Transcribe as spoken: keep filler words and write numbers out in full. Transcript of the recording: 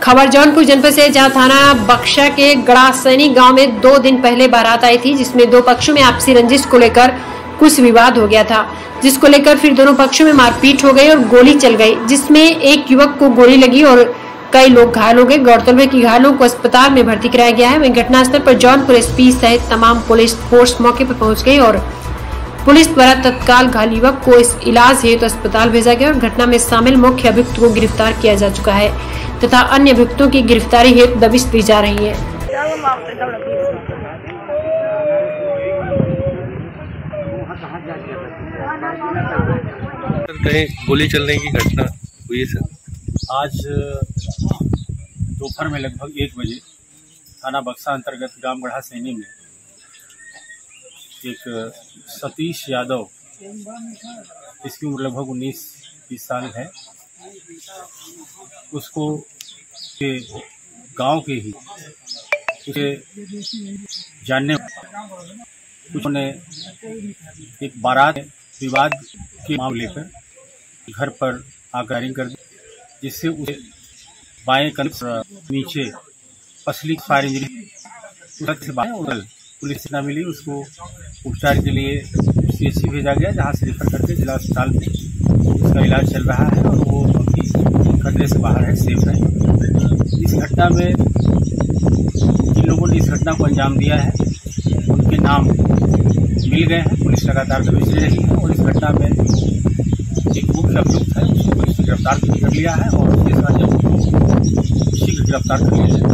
खबर जौनपुर जनपद से, जहां थाना बक्सा के गड़ासैनी गांव में दो दिन पहले बारात आई थी, जिसमें दो पक्षों में आपसी रंजिश को लेकर कुछ विवाद हो गया था, जिसको लेकर फिर दोनों पक्षों में मारपीट हो गई और गोली चल गई, जिसमें एक युवक को गोली लगी और कई लोग घायल हो गए। गौरतलब है कि घायलों को अस्पताल में भर्ती कराया गया है। वहीं घटनास्थल पर जौनपुर एसपी सहित तमाम पुलिस फोर्स मौके पर पहुंच गई और पुलिस द्वारा तत्काल घायल युवक को इस इलाज हेतु तो अस्पताल भेजा गया और घटना में शामिल मुख्य अभियुक्त को गिरफ्तार किया जा चुका है तथा अन्य अभियुक्तों की गिरफ्तारी हेतु दबिश दी जा रही है। कहीं गोली चलने की घटना हुई है सर? आज दोपहर में लगभग एक बजे थाना बक्सा अंतर्गत गांव गड़ासैनी में एक सतीश यादव, इसकी उम्र लगभग उन्नीस बीस साल है, उसको के गांव के ही उसके जानने कुछ ने एक बारात विवाद के मामले पर घर पर आगारिंग कर दी, जिससे उसे बाएं कंध नीचे पसली फायर इंजरी से बाहर पुलिस न मिली। उसको उपचार के लिए सीएचसी भेजा गया, जहां से रेफर करके जिला अस्पताल में उसका इलाज चल रहा है और वो अभी खतरे से बाहर है, सेफ है। इस घटना में जिन लोगों ने इस घटना को अंजाम दिया है उनके नाम मिल गए हैं, पुलिस लगातार दबिश दे रही है और इस घटना में एक मुख्य अभियुक्त है, उसको पुलिस ने गिरफ्तार कर लिया है और उसके साथ शीघ्र गिरफ्तार कर लिया है।